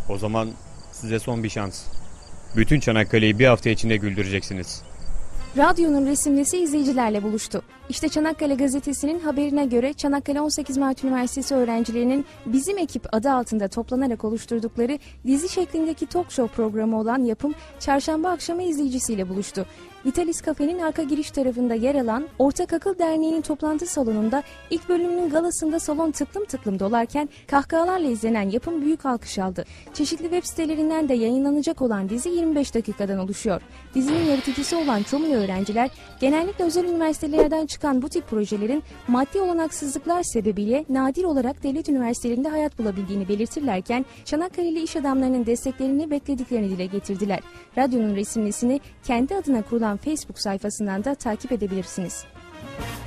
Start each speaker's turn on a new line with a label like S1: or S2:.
S1: O zaman size son bir şans. Bütün Çanakkale'yi bir hafta içinde güldüreceksiniz.
S2: Radyonun resimlisi izleyicilerle buluştu. İşte Çanakkale Gazetesi'nin haberine göre Çanakkale 18 Mart Üniversitesi öğrencilerinin Bizim Ekip adı altında toplanarak oluşturdukları dizi şeklindeki talk show programı olan Yapım, çarşamba akşamı izleyicisiyle buluştu. Vitalis Cafe'nin arka giriş tarafında yer alan Ortak Akıl Derneği'nin toplantı salonunda ilk bölümünün galasında salon tıklım tıklım dolarken kahkahalarla izlenen Yapım büyük alkış aldı. Çeşitli web sitelerinden de yayınlanacak olan dizi 25 dakikadan oluşuyor. Dizinin yaratıcısı olan Çomlu öğrenciler genellikle özel üniversitelerden çıkan bu tip projelerin maddi olanaksızlıklar sebebiyle nadir olarak devlet üniversitelerinde hayat bulabildiğini belirtirlerken Çanakkale'li iş adamlarının desteklerini beklediklerini dile getirdiler. Radyonun resimlisini kendi adına kurulan Facebook sayfasından da takip edebilirsiniz.